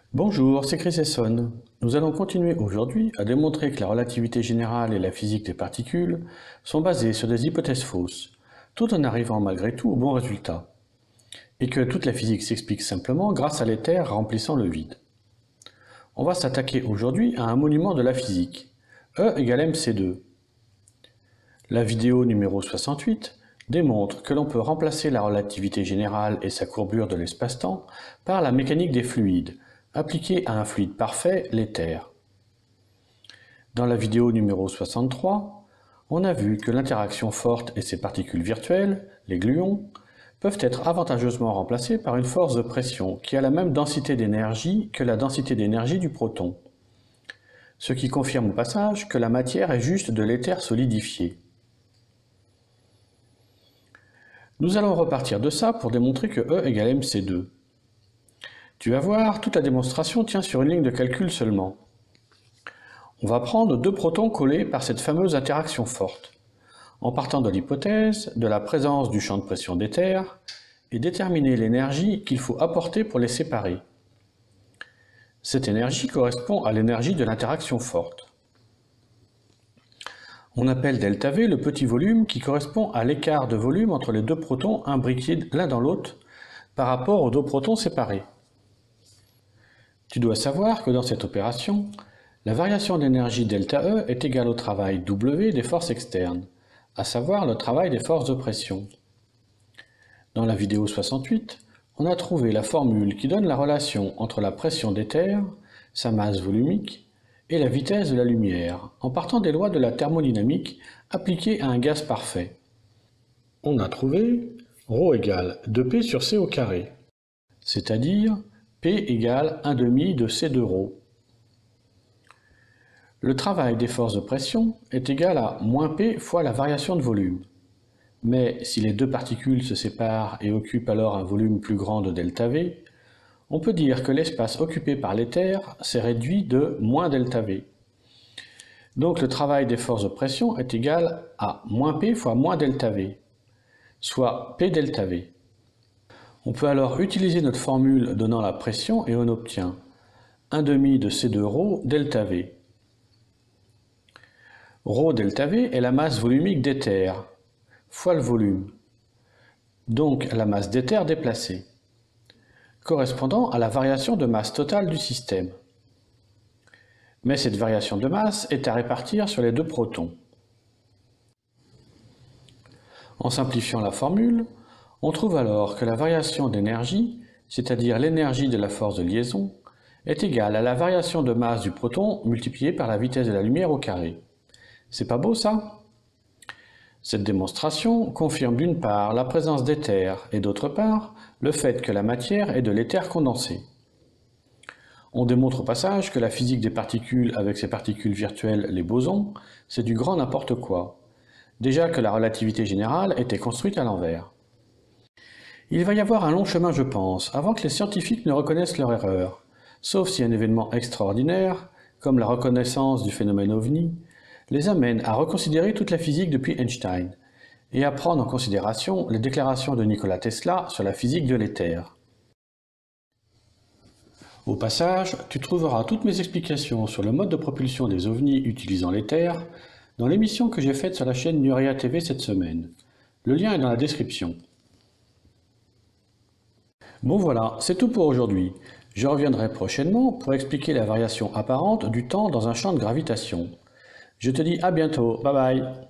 Bonjour, c'est Chris Esson. Nous allons continuer aujourd'hui à démontrer que la relativité générale et la physique des particules sont basées sur des hypothèses fausses, tout en arrivant malgré tout au bon résultat, et que toute la physique s'explique simplement grâce à l'éther remplissant le vide. On va s'attaquer aujourd'hui à un monument de la physique, E égale mc2. La vidéo numéro 68 démontre que l'on peut remplacer la relativité générale et sa courbure de l'espace-temps par la mécanique des fluides, appliquée à un fluide parfait, l'éther. Dans la vidéo numéro 63, on a vu que l'interaction forte et ses particules virtuelles, les gluons, peuvent être avantageusement remplacées par une force de pression qui a la même densité d'énergie que la densité d'énergie du proton, ce qui confirme au passage que la matière est juste de l'éther solidifié. Nous allons repartir de ça pour démontrer que E égale mc2. Tu vas voir, toute la démonstration tient sur une ligne de calcul seulement. On va prendre deux protons collés par cette fameuse interaction forte, en partant de l'hypothèse de la présence du champ de pression d'éther et déterminer l'énergie qu'il faut apporter pour les séparer. Cette énergie correspond à l'énergie de l'interaction forte. On appelle ΔV le petit volume qui correspond à l'écart de volume entre les deux protons imbriqués l'un dans l'autre par rapport aux deux protons séparés. Tu dois savoir que dans cette opération, la variation d'énergie ΔE est égale au travail W des forces externes, à savoir le travail des forces de pression. Dans la vidéo 68, on a trouvé la formule qui donne la relation entre la pression d'éther, sa masse volumique, et la vitesse de la lumière, en partant des lois de la thermodynamique appliquées à un gaz parfait. On a trouvé ρ égale 2P sur C au carré, c'est-à-dire P égale 1/2 de C de ρ. Le travail des forces de pression est égal à moins P fois la variation de volume. Mais si les deux particules se séparent et occupent alors un volume plus grand de ΔV, on peut dire que l'espace occupé par l'éther s'est réduit de moins ΔV. Donc le travail des forces de pression est égal à moins P fois moins ΔV, soit P ΔV. On peut alors utiliser notre formule donnant la pression et on obtient 1/2 de C de ρ ΔV. Ρ ΔV est la masse volumique d'éther, fois le volume, donc la masse d'éther déplacée, correspondant à la variation de masse totale du système. Mais cette variation de masse est à répartir sur les deux protons. En simplifiant la formule, on trouve alors que la variation d'énergie, c'est-à-dire l'énergie de la force de liaison, est égale à la variation de masse du proton multipliée par la vitesse de la lumière au carré. C'est pas beau ça? Cette démonstration confirme d'une part la présence d'éther et d'autre part le fait que la matière est de l'éther condensé. On démontre au passage que la physique des particules avec ses particules virtuelles, les bosons, c'est du grand n'importe quoi. Déjà que la relativité générale était construite à l'envers. Il va y avoir un long chemin, je pense, avant que les scientifiques ne reconnaissent leur erreur, sauf si un événement extraordinaire, comme la reconnaissance du phénomène OVNI, les amène à reconsidérer toute la physique depuis Einstein, et à prendre en considération les déclarations de Nikola Tesla sur la physique de l'éther. Au passage, tu trouveras toutes mes explications sur le mode de propulsion des ovnis utilisant l'éther dans l'émission que j'ai faite sur la chaîne Nuria TV cette semaine. Le lien est dans la description. Bon voilà, c'est tout pour aujourd'hui. Je reviendrai prochainement pour expliquer la variation apparente du temps dans un champ de gravitation. Je te dis à bientôt, bye bye.